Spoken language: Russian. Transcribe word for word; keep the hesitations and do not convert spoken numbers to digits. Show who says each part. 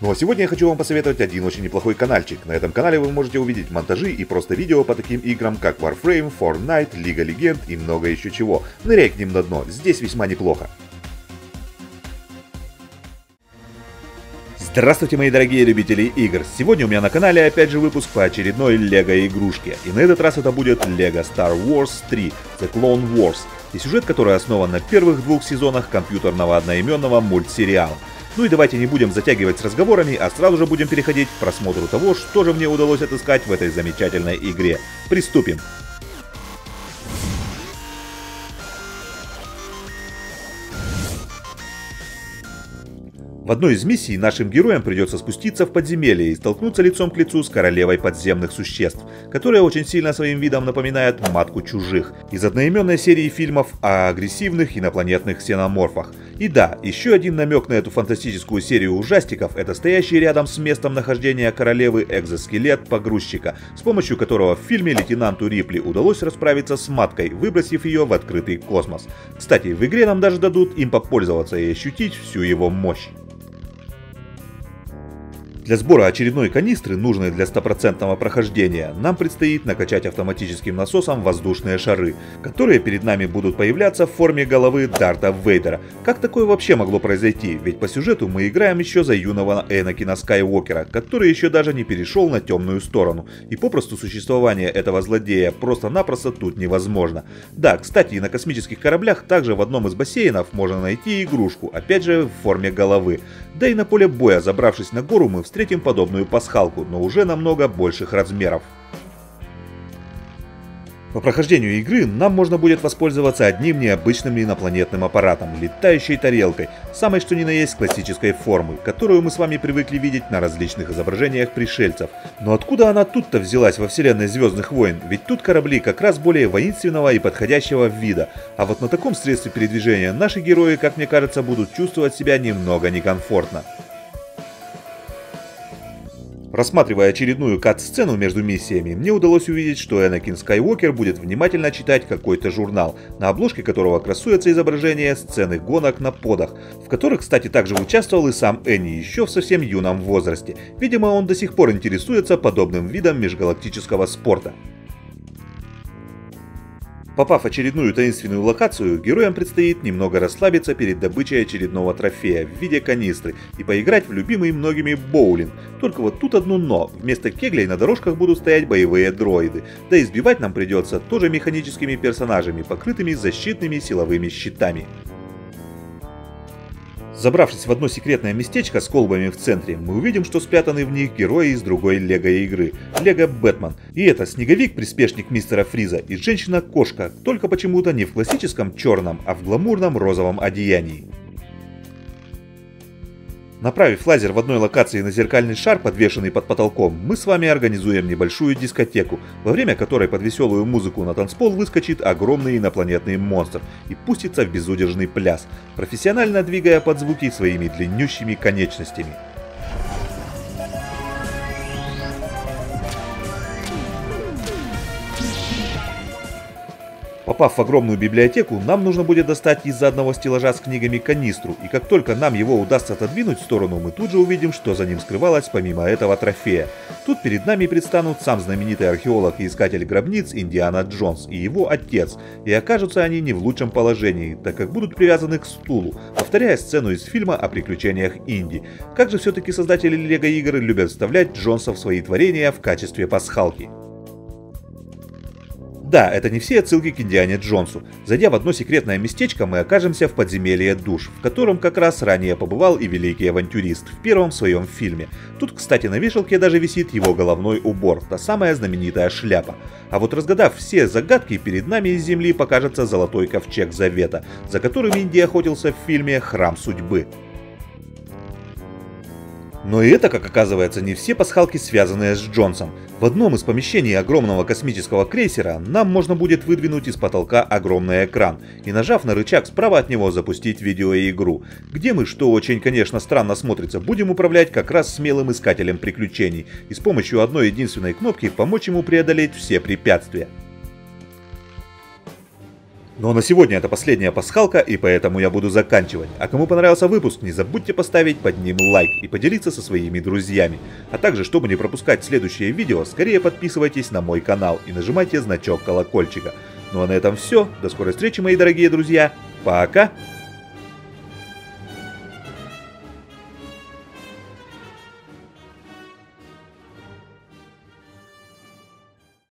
Speaker 1: Ну а сегодня я хочу вам посоветовать один очень неплохой каналчик. На этом канале вы можете увидеть монтажи и просто видео по таким играм, как Warframe, Fortnite, Лига Легенд и много еще чего. Ныряй к ним на дно, здесь весьма неплохо. Здравствуйте, мои дорогие любители игр! Сегодня у меня на канале опять же выпуск по очередной лего игрушке. И на этот раз это будет Lego Star Wars три The Clone Wars. И сюжет, который основан на первых двух сезонах компьютерного одноименного мультсериала. Ну и давайте не будем затягивать с разговорами, а сразу же будем переходить к просмотру того, что же мне удалось отыскать в этой замечательной игре. Приступим! В одной из миссий нашим героям придется спуститься в подземелье и столкнуться лицом к лицу с королевой подземных существ, которая очень сильно своим видом напоминает матку чужих, из одноименной серии фильмов о агрессивных инопланетных ксеноморфах. И да, еще один намек на эту фантастическую серию ужастиков — это стоящий рядом с местом нахождения королевы экзоскелет погрузчика, с помощью которого в фильме лейтенанту Рипли удалось расправиться с маткой, выбросив ее в открытый космос. Кстати, в игре нам даже дадут им попользоваться и ощутить всю его мощь. Для сбора очередной канистры, нужной для стопроцентного прохождения, нам предстоит накачать автоматическим насосом воздушные шары, которые перед нами будут появляться в форме головы Дарта Вейдера. Как такое вообще могло произойти? Ведь по сюжету мы играем еще за юного Энакина Скайуокера, который еще даже не перешел на темную сторону, и попросту существование этого злодея просто-напросто тут невозможно. Да, кстати, и на космических кораблях также в одном из бассейнов можно найти игрушку, опять же в форме головы. Да и на поле боя, забравшись на гору, мы встретим подобную пасхалку, но уже намного больших размеров. По прохождению игры нам можно будет воспользоваться одним необычным инопланетным аппаратом – летающей тарелкой, самой что ни на есть классической формы, которую мы с вами привыкли видеть на различных изображениях пришельцев. Но откуда она тут-то взялась во вселенной Звездных войн? Ведь тут корабли как раз более воинственного и подходящего вида, а вот на таком средстве передвижения наши герои, как мне кажется, будут чувствовать себя немного некомфортно. Рассматривая очередную кат-сцену между миссиями, мне удалось увидеть, что Энакин Скайуокер будет внимательно читать какой-то журнал, на обложке которого красуется изображение сцены гонок на подах, в которых, кстати, также участвовал и сам Энни еще в совсем юном возрасте. Видимо, он до сих пор интересуется подобным видом межгалактического спорта. Попав в очередную таинственную локацию, героям предстоит немного расслабиться перед добычей очередного трофея в виде канистры и поиграть в любимый многими боулинг. Только вот тут одно но: вместо кеглей на дорожках будут стоять боевые дроиды, да и сбивать нам придется тоже механическими персонажами, покрытыми защитными силовыми щитами. Забравшись в одно секретное местечко с колбами в центре, мы увидим, что спрятаны в них герои из другой лего игры – Лего Бэтмен. И это Снеговик, приспешник мистера Фриза, и Женщина-кошка, только почему-то не в классическом черном, а в гламурном розовом одеянии. Направив лазер в одной локации на зеркальный шар, подвешенный под потолком, мы с вами организуем небольшую дискотеку, во время которой под веселую музыку на танцпол выскочит огромный инопланетный монстр и пустится в безудержный пляс, профессионально двигая под звуки своими длиннющими конечностями. Попав в огромную библиотеку, нам нужно будет достать из-за одного стеллажа с книгами канистру, и как только нам его удастся отодвинуть в сторону, мы тут же увидим, что за ним скрывалось помимо этого трофея. Тут перед нами предстанут сам знаменитый археолог и искатель гробниц Индиана Джонс и его отец, и окажутся они не в лучшем положении, так как будут привязаны к стулу, повторяя сцену из фильма о приключениях Инди. Как же все-таки создатели лего игр любят вставлять Джонса в свои творения в качестве пасхалки. Да, это не все отсылки к Индиане Джонсу. Зайдя в одно секретное местечко, мы окажемся в подземелье душ, в котором как раз ранее побывал и великий авантюрист в первом своем фильме. Тут, кстати, на вешалке даже висит его головной убор, та самая знаменитая шляпа. А вот разгадав все загадки, перед нами из земли покажется золотой ковчег завета, за которым Инди охотился в фильме «Храм судьбы». Но и это, как оказывается, не все пасхалки, связанные с Джонсом. В одном из помещений огромного космического крейсера нам можно будет выдвинуть из потолка огромный экран и, нажав на рычаг справа от него, запустить видеоигру, где мы, что очень, конечно, странно смотрится, будем управлять как раз смелым искателем приключений и с помощью одной единственной кнопки помочь ему преодолеть все препятствия. Но на сегодня это последняя пасхалка, и поэтому я буду заканчивать. А кому понравился выпуск, не забудьте поставить под ним лайк и поделиться со своими друзьями. А также, чтобы не пропускать следующие видео, скорее подписывайтесь на мой канал и нажимайте значок колокольчика. Ну а на этом все. До скорой встречи, мои дорогие друзья. Пока!